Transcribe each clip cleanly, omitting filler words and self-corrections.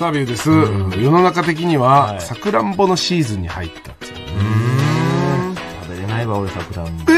さあビューです。世の中的にはさくらんぼのシーズンに入ったっていう。 食べれないわ俺さくらんぼ。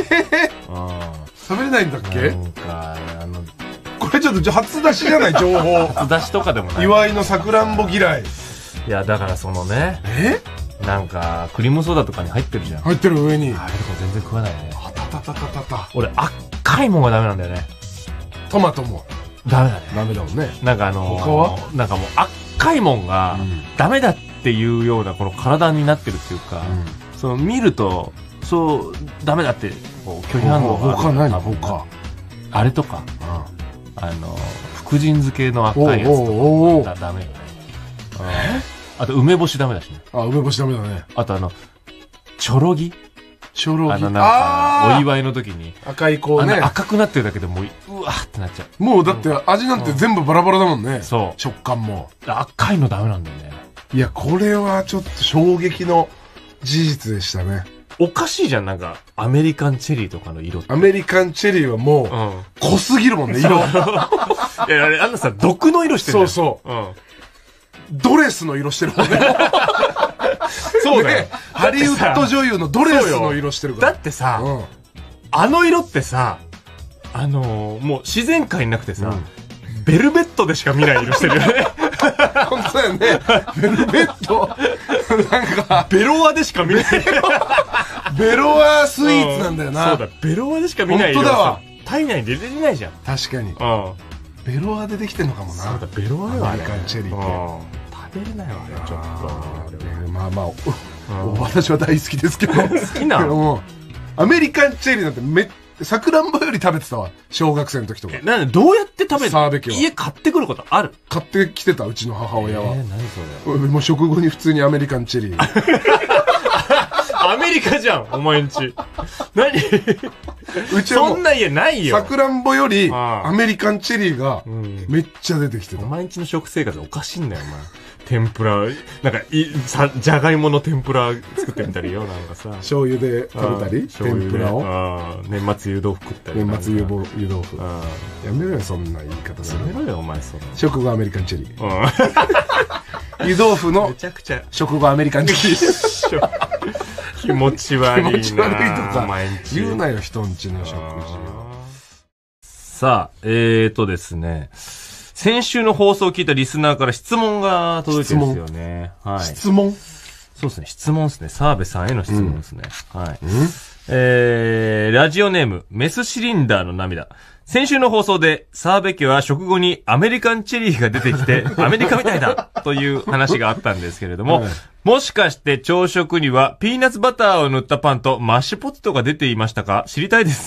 食べれないんだっけ？ なんかこれちょっと初出しじゃない情報。 初出しとかでもない。 岩井のさくらんぼ嫌い。 いやだからそのね。なんかクリームソーダとかに入ってるじゃん。 入ってる上に。 あれとか全然食わないね。俺赤いもんがダメなんだよね。 トマトもダメだね。 ダメだもんね。 なんか他はなんかもう赤いもんがダメだっていうようなこの体になってるっていうか、その見るとそうダメだってこう拒否反応がある。 他何？他あれとか福神漬けの赤いやつとかダメよね。あと梅干しダメだしね。 梅干しダメだね。 あとチョロギ。なんかお祝いの時に赤いこうね赤くなってるだけでもうわーってなっちゃう。 もうだって味なんて全部バラバラだもんね。 そう。 食感も赤いのダメなんだよね。 いやこれはちょっと衝撃の事実でしたね。 おかしいじゃん。なんかアメリカンチェリーとかの色って。 アメリカンチェリーはもう濃すぎるもんね色。いやあれあんなさ毒の色してる。 そうドレスの色してるもんね。そうね。ハリウッド女優のドレスの色してるから。 だってさ、あの色ってさ、もう自然界になくてさ、ベルベットでしか見ない色してるよね。 本当だよね。ベルベット。なんか、 ベロアでしか見ない。 ベロアスイーツなんだよな。 そうだ、ベロアでしか見ない色。本当だわ。体内に出てないじゃん。 確かに。ベロアでできてんのかもな。 そうだ、ベロアだよ。 アメリカンチェリーって。 食べれないわね、ちょっと。 まあ私は大好きですけど。好きなの？アメリカンチェリーなんてさくらんぼより食べてたわ。小学生の時とか。 なんでどうやって食べる澤部家は。 家買ってくることある？ 買ってきてた、うちの母親は。 何それ。 もう食後に普通にアメリカンチェリー。 アメリカじゃん、お前んち。何？ うちはそんな家ないよ。 さくらんぼよりアメリカンチェリーがめっちゃ出てきてた。 お前んちの食生活おかしいんだよ、お前。天ぷら、なんかじゃがいもの天ぷら作ってみたりよ、なんかさ。 醤油で食べたり天ぷらを。 年末湯豆腐食ったり。 年末湯豆腐。やめろよ、そんな言い方する。 やめろよ、お前、それ。 食後アメリカンチェリー。湯豆腐の食後アメリカンチェリー。 気持ち悪いな。 気持ち悪いとか言うなよ、人んちの食事。 さあ、ですね。先週の放送を聞いたリスナーから質問が届いてるんですよね。はい。 質問？ そうですね、質問ですね。澤部さんへの質問ですね。はい。ラジオネーム、メスシリンダーの涙。先週の放送で、澤部家は食後にアメリカンチェリーが出てきて、アメリカみたいだという話があったんですけれども、もしかして朝食にはピーナッツバターを塗ったパンとマッシュポテトが出ていましたか？知りたいです。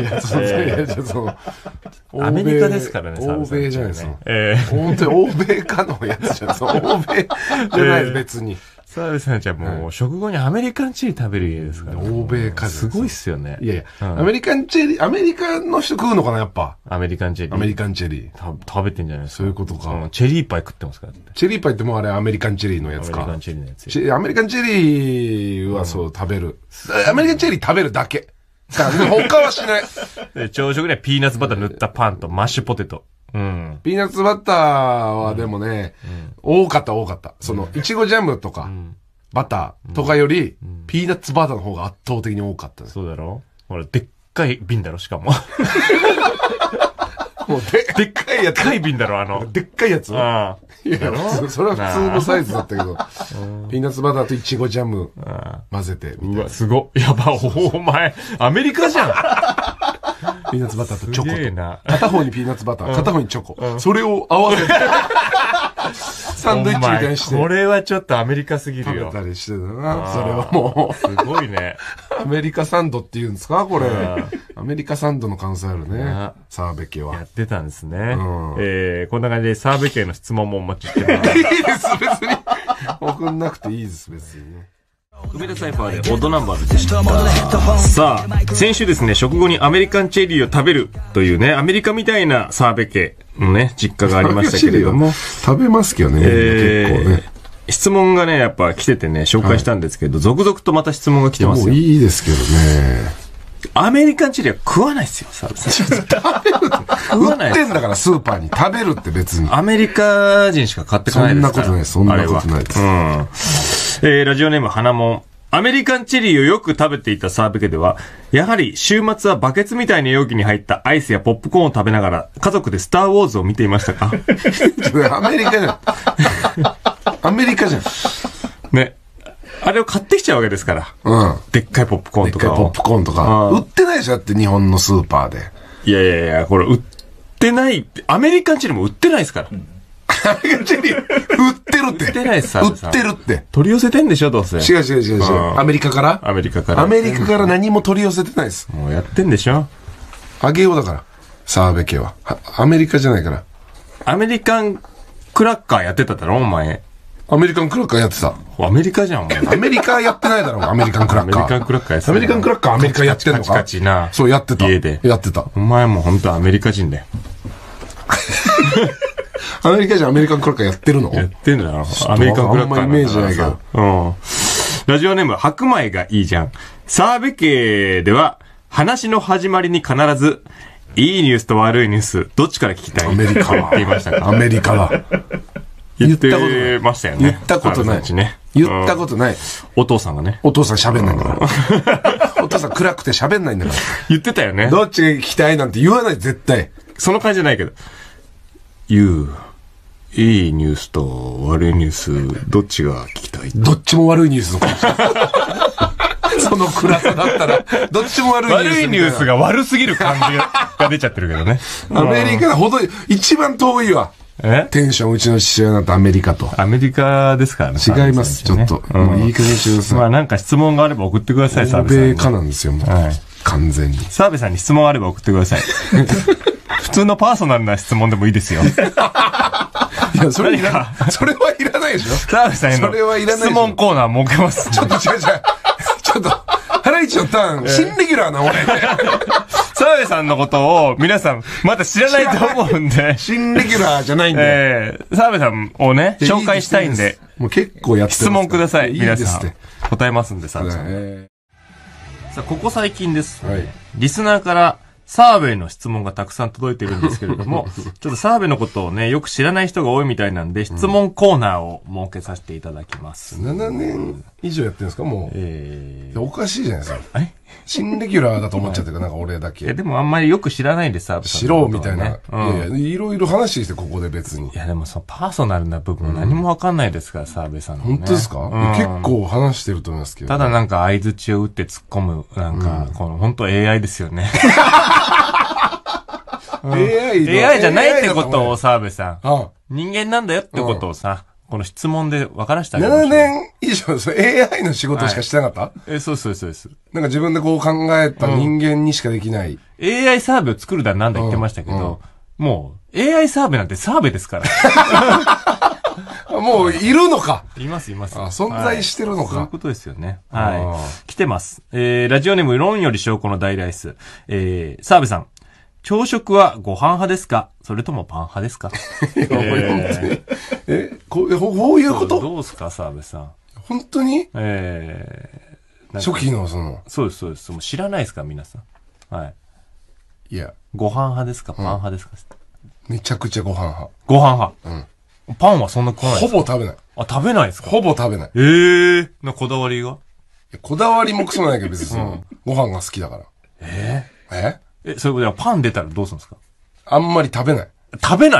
アメリカですからね、 欧米じゃないですか。 本当に欧米かのやつじゃん。欧米じゃないです、別に。 澤部さんじゃもう食後にアメリカンチェリー食べる家ですから。 欧米かすごいっすよね。 いやいや、アメリカンチェリー、アメリカの人食うのかな、やっぱ。 アメリカンチェリー。 アメリカンチェリー。 食べてんじゃないですか。 そういうことか。 チェリーパイ食ってますから。 チェリーパイってもうあれアメリカンチェリーのやつか。 アメリカンチェリーのやつ。 アメリカンチェリーはそう食べる。アメリカンチェリー食べるだけ。他はしない。 朝食にはピーナッツバター塗ったパンとマッシュポテト。 ピーナッツバターはでもね、多かった。その、いちごジャムとか、バターとかより、ピーナッツバターの方が圧倒的に多かった。 そうだろ？ほら、でっかい瓶だろ、しかも。 もうでっかいやつ。 でっかい瓶だろ、 でっかいやつ？いや、それは普通のサイズだったけど、ピーナッツバターといちごジャム混ぜて。 うわ、すご。やば、お前、アメリカじゃん。 ピーナッツバターとチョコと。 片方にピーナッツバター、片方にチョコ。それを合わせて。サンドイッチみたいにして。 これはちょっとアメリカすぎるよ。 食べたりしてたな。それはもう。 すごいね。 アメリカサンドって言うんですかこれ。アメリカサンドの可能性あるね。澤部家は。 やってたんですね。こんな感じで澤部家の質問もお待ちしてます。 いいです、別に。送んなくていいです、別にね。 梅田サイファーでオッドナンバーでした。さあ、先週ですね、食後にアメリカンチェリーを食べるというね、アメリカみたいな澤部家のね、実家がありましたけれども。 食べますけどね、結構ね。 質問がね、やっぱ来ててね、紹介したんですけど、続々とまた質問が来てますよ。 もういいですけどね。 アメリカンチリは食わないっすよ、澤部さん。 食わない。売ってんだからスーパーに食べるって別に。 アメリカ人しか買ってかないですから。 そんなことないです。 ラジオネーム花もん。アメリカンチェリーをよく食べていた澤部家では、やはり週末はバケツみたいな容器に入ったアイスやポップコーンを食べながら、家族でスターウォーズを見ていましたか？ アメリカじゃん。アメリカじゃん。 ね。あれを買ってきちゃうわけですから。 うん。 でっかいポップコーンとか。 でっかいポップコーンとか。売ってないでしょだって日本のスーパーで。 いや、これ売ってない。アメリカンチェリーも売ってないですから。 アメリカンチェリー売ってるって。 売ってないです、 売ってるって。 取り寄せてんでしょどうせ。 違う。アメリカからアメリカから。 アメリカから何も取り寄せてないです。 もうやってんでしょあげようだから。澤部家は。アメリカじゃないから。 アメリカンクラッカーやってただろお前。 アメリカンクラッカーやってた。 アメリカじゃん、お前。 アメリカやってないだろ、アメリカンクラッカー。 アメリカンクラッカーやってた。 アメリカンクラッカーアメリカやってんのか。 カチカチな。 そう、やってた。 家で。 やってた。 お前も本当アメリカ人だよ。 アメリカ人アメリカンクラッカーやってるの？ やってんだよ。アメリカンクラッカー。 あんまイメージないけど。 うん。ラジオネーム、白米がいいじゃん。澤部家では、話の始まりに必ず、いいニュースと悪いニュース、どっちから聞きたい？ アメリカは。 って言いましたか？ アメリカだ。 言ってましたよね。 言ったことない。言ったことない。 お父さんがね。 お父さん喋んないんだから。お父さん暗くて喋んないんだから。 言ってたよね。 どっちが聞きたいなんて言わない、絶対。 その感じじゃないけど。いいニュースと悪いニュース、どっちが聞きたい？ どっちも悪いニュースのかもしれない。その暗さだったら、どっちも悪いニュース。 悪いニュースが悪すぎる感じが出ちゃってるけどね。 アメリカがほど、一番遠いわ。テンションうちの父親なんてアメリカと。 アメリカですからね。 違います、ちょっと。もういい加減にしてください。 まあなんか質問があれば送ってください、澤部さん。 欧米化なんですよ、もう。完全に。 澤部さんに質問あれば送ってください。普通のパーソナルな質問でもいいですよ。 いや、それはいらないでしょ。 澤部さんへの質問コーナー設けます。 ちょっと違う。ちょっと、ハライチのターン、新レギュラーな俺。 澤部さんのことを皆さんまだ知らないと思うんで。 新レギュラーじゃないんで。 澤部さんをね、紹介したいんで。 もう結構やってます。 質問ください。皆さん。 いい答えますんで、澤部さん。さあ、ここ最近です。リスナーから、澤部への質問がたくさん届いているんですけれども、ちょっと澤部のことをね、よく知らない人が多いみたいなんで、質問コーナーを設けさせていただきます。 7年以上やってるんですかもう。おかしいじゃないですか。新レギュラーだと思っちゃってるなんか俺だけ。 でもあんまりよく知らないんで、澤部さん。 知ろうみたいな。いろいろ話してここで別に。 いや、でもそのパーソナルな部分何もわかんないですから、澤部さんの。 本当ですか結構話してると思いますけど。 ただなんか相槌を打って突っ込む、なんか、この本当 AI ですよね。AI じゃないってことを澤部さん。人間なんだよってことをさ、この質問で分からしてあげましょう。 7年以上、AI の仕事しかしてなかった？ そうです。 なんか自分でこう考えた人間にしかできない。 AI サーベを作るだなんだ言ってましたけど、もう AI サーベなんてサーベですから。 もういるのか。 います。 存在してるのか。 そういうことですよね。はい。来てます。ラジオネーム論より証拠の大ライス。澤部さん。朝食はご飯派ですか？それともパン派ですか？ こういうこと？ どうですか、澤部さん。 本当に？初期のそうです。もう知らないですか、皆さん。はい。 いや。 ご飯派ですか？パン派ですか？ めちゃくちゃご飯派。 ご飯派。パンはそんな食わないですか？ ほぼ食べない。 あ、食べないですか？ ほぼ食べない。 こだわりが？ こだわりもクソないけど別にご飯が好きだから。 それではパン出たらどうするんですか？ あんまり食べない。 食べない？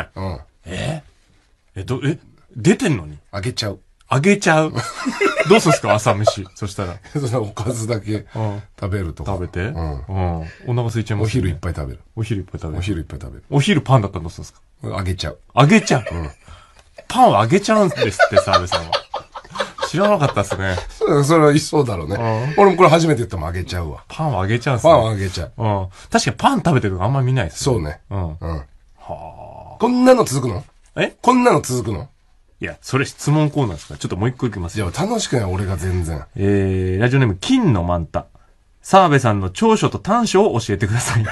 出てんのにあげちゃう。 どうするんですか朝飯。そしたら。 おかずだけ食べるとか。 食べてお腹空いちゃいます。 お昼いっぱい食べる。 お昼パンだったらどうするんですか？ あげちゃう。 パンをあげちゃうんですって、澤部さんは。知らなかったっすね。 それはそうだろうね。俺もこれ初めて言ったもんあげちゃうわ。 パンをあげちゃうんすね。 パンをあげちゃう。 確かにパン食べてるのあんまり見ないですね。そうね。こんなの続くの？こんなの続くの？ いや、それ質問コーナーですから。ちょっともう一個いきますよ。いや、楽しくない俺が全然。 ラジオネーム、金のマンタ。澤部さんの長所と短所を教えてください。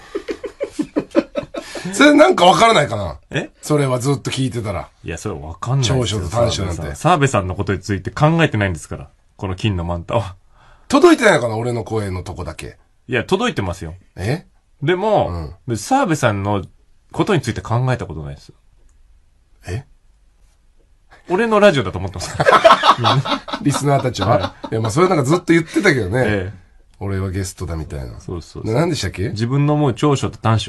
それなんかわからないかな？それはずっと聞いてたら。 いや、それわかんない。 長所と短所なんて。 澤部さんのことについて考えてないんですから。この金のマンタは。 届いてないのかな俺の声のとこだけ。 いや、届いてますよ。でうもん、 澤部さんのことについて考えたことないです。俺のラジオだと思ってます。 リスナーたちは、いや、まあそれなんかずっと言ってたけどね。 ええ、 俺はゲストだみたいな。 そうそう。 何でしたっけ？ 自分の思う長所と短所。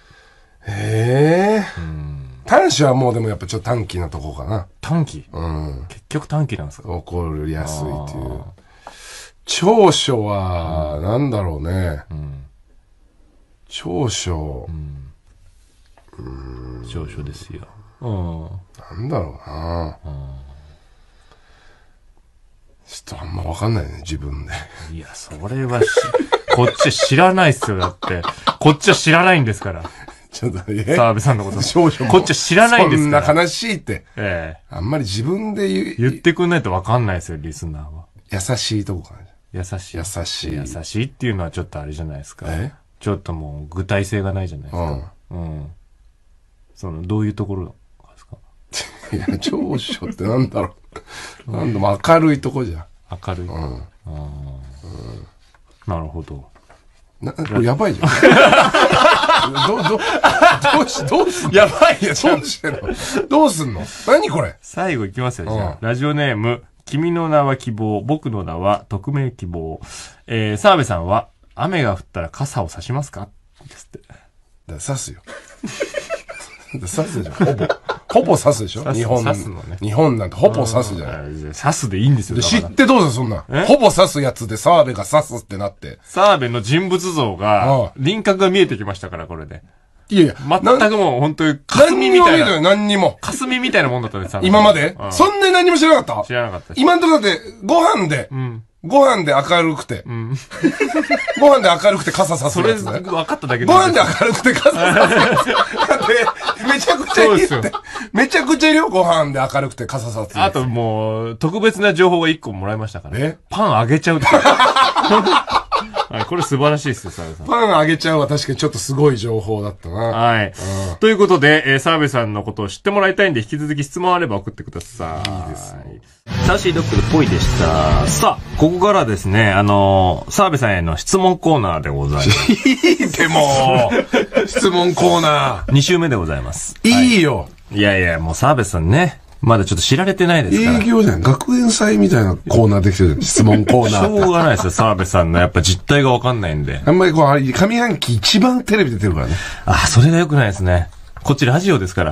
短所はもうでもやっぱちょっと短気なとこかな。 短気？ うん。 結局短気なんですか？ 怒りやすいっていう。長所は、なんだろうね。長所。 長所ですよ。 なんだろうな。ちょっとあんまわかんないね、自分で。 いや、それはこっちは知らないっすよ、だって。こっちは知らないんですから。 ちょっと、 澤部さんのこと。 少々 こっちは知らないんですから。 そんな悲しいって。 あんまり自分で言ってくんないとわかんないですよ、リスナーは。 優しいとこかな。 優しい。 優しい。 優しいっていうのはちょっとあれじゃないですか。ちょっともう具体性がないじゃないですか。どういうところですか？ いや、長所ってなんだろう。なんでも明るいとこじゃん。 明るい。なるほど。 これやばいじゃん。どうすんの？ やばいよ、 どうしてんの？どうすんの？何これ？ 最後いきますよ、じゃあ。ラジオネーム、君の名は希望、僕の名は匿名希望。澤部さんは、雨が降ったら傘を差しますかですって。 差すよ。差すでしょ、ほぼ差すでしょ、日本なんてほぼ差すじゃない。 差すでいいんですよ。 知ってどうぞ、そんな。ほぼ差すやつで澤部が差すってなって。 澤部の人物像が、輪郭が見えてきましたから、これで。 いやいや。 全くもう本当に、霞みたいな。 何にも。 霞みたいなもんだったね、 今までそんなに何も知らなかった？ 知らなかった。 今のところだって、ご飯で明るくて。ご飯で明るくて傘さすやつね。 それ分かっただけで。ご飯で明るくて傘さすやつ。だって、めちゃくちゃいいって。めちゃくちゃいるよ、ご飯で明るくて傘さすやつ。 あともう、特別な情報が1個もらいましたから。パンあげちゃうって。これ素晴らしいですよ、澤部さん。 パンあげちゃうは確かにちょっとすごい情報だったな。 はい。ということで、澤部さんのことを知ってもらいたいんで、引き続き質問あれば送ってください。いいですね。サーシードッグっぽいでした。さあ、ここからですね、澤部さんへの質問コーナーでございます。 いいでも質問コーナー。 2週目でございます。 いいよ。 いやいや、もう澤部さんね。まだちょっと知られてないですから。 営業じゃん。学園祭みたいなコーナーできてるじゃん。質問コーナー。 しょうがないですよ。澤部さんのやっぱ実態がわかんないんで。 あんまり上半期一番テレビ出てるからね。 それが良くないですね。こっちラジオですから。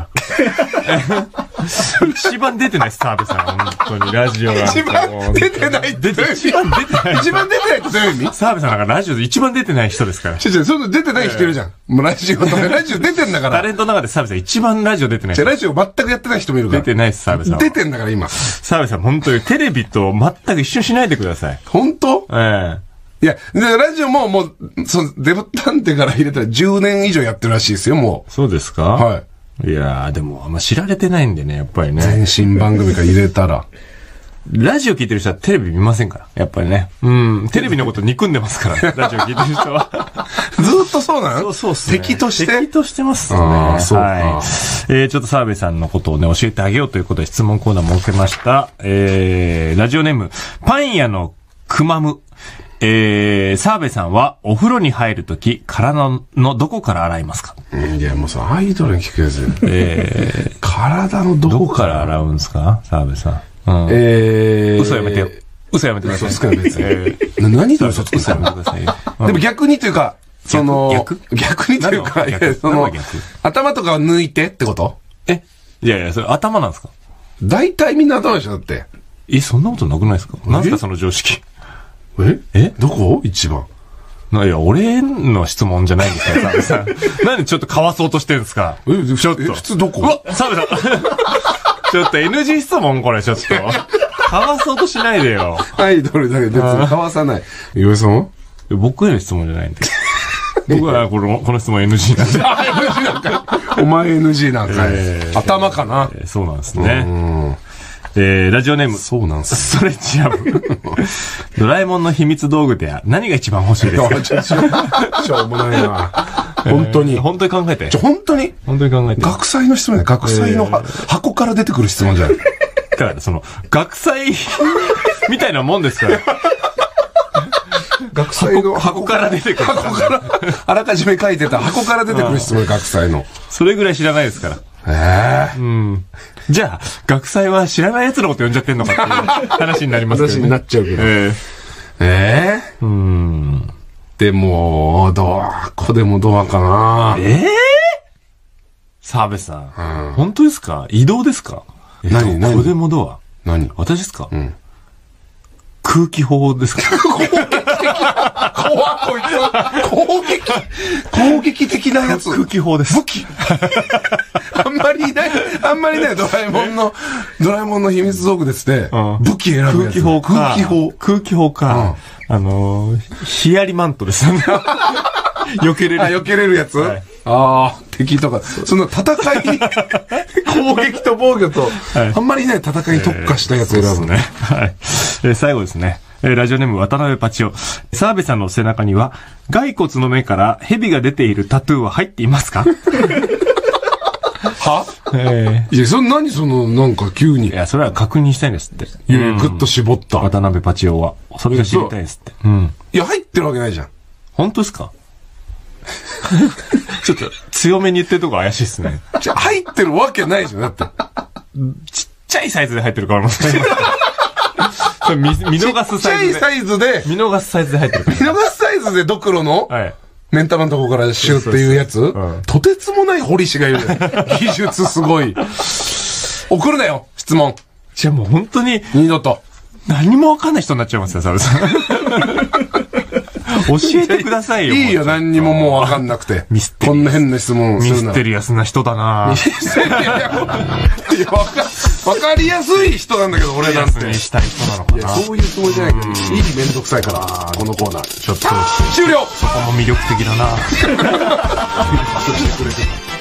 一番出てないです、澤部さん。本当に、ラジオが。 一番出てないって。 一番出てない。 一番出てないってどういう意味？ 澤部さんなんかラジオで一番出てない人ですから。 その出てない人いるじゃん。もうラジオとか、ラジオ出てんだから。 タレントの中で澤部さん一番ラジオ出てない人。 ラジオ全くやってない人もいるから。 出てないです、澤部さん。 出てんだから今。 澤部さん、本当にテレビと全く一緒にしないでください。 本当？いや、ラジオもデブ探偵から入れたら10年以上やってるらしいですよ、もう。 そうですか？ はい。 いやー、でも、あんま知られてないんでね、やっぱりね。 全身番組から入れたら。 ラジオ聞いてる人はテレビ見ませんから、やっぱりね。テレビのこと憎んでますから、ラジオ聞いてる人は。 ずっとそうなの？ そうっすね。 敵としてますね。 そうか。 はい。ちょっと澤部さんのことをね、教えてあげようということで質問コーナー設けました。ラジオネーム、パン屋のくまむ。澤部さんはお風呂に入るとき、体のどこから洗いますか？ いや、もうアイドルに聞くやつ。体のどこから洗うんですか？澤部さん。嘘やめてよ。嘘やめてください。 嘘つくな別に。何で嘘つく嘘やめてください。 でも逆にというか、逆にというか、頭とかを抜いてってこと？ いやいや、それ頭なんですか？ 大体みんな頭でしょ、だって。 そんなことなくないですか？なんすかその常識。 どこ？一番。 いや、俺の質問じゃないんですか、澤部さん。なんでちょっとかわそうとしてるんですか？ ちょっと。普通どこ？ 澤部さん。ちょっと NG 質問これ、ちょっと。かわそうとしないでよ。 アイドルだけど別にかわさない。岩井さんは？ 僕への質問じゃないんで。僕はこの質問 NG なんで。 NG なんかい。お前 NG なんかい。頭かな。 そうなんですね。ラジオネーム。 そうなんす。 ストレッチアブ。ドラえもんの秘密道具で何が一番欲しいですか？ しょうもないな。本当に。 本当に考えて。 本当に考えて。 学祭の質問だよ。学祭の箱から出てくる質問じゃん。 だから学祭みたいなもんですから。 学祭の箱から出てくる。 箱から、あらかじめ書いてた箱から出てくる質問、学祭の。 それぐらい知らないですから。うん。じゃあ、学祭は知らない奴のこと呼んじゃってんのかっていう話になりますけど、ね。 話になっちゃうけど。でも、どこでもドアかな。 澤部さん。本当ですか？移動ですか？ 何どこでもドア。 何？ 私ですか？空気砲ですか？ 怖い、こいつ。攻撃的なやつ。 空気砲です。 武器。あんまりいない、ドラえもんの秘密道具ですね。武器選ぶやつ。 空気砲か。ヒヤリマントですよね。避けれる。 避けれるやつ？敵とか。その戦い、攻撃と防御と、あんまりね、戦いに特化したやつ選ぶね。 はい。最後ですね。ラジオネーム渡辺パチオ。澤部さんの背中には、骸骨の目から蛇が出ているタトゥーは入っていますか？ いや、何なんか急に。 いや、それは確認したいんですって。 ぐっと絞った。 渡辺パチオは。それが知りたいですって。 いや、入ってるわけないじゃん。 本当ですか？ちょっと強めに言ってるとこ怪しいっすね。 入ってるわけないじゃん、だって。 ちっちゃいサイズで入ってるからも。見逃すサイズで。 ちっちゃいサイズで。 見逃すサイズで入ってる。 見逃すサイズでドクロの目ん玉のとこからシューっていうやつ、とてつもない堀師がいる。技術すごい。送るなよ、質問。 じゃあもう本当に。 二度と。 何もわかんない人になっちゃいますよ、澤部さん。教えてくださいよ。 いいよ、何にももうわかんなくて。こんな変な質問するな。 ミステリアスな人だな。 わかりやすい人なんだけど、俺なんて。 したい人なのかな。 そういうつもりじゃないけど、いいめんどくさいから、このコーナー。 ちょっと。 終了！ そこも魅力的だな。 してくれてた。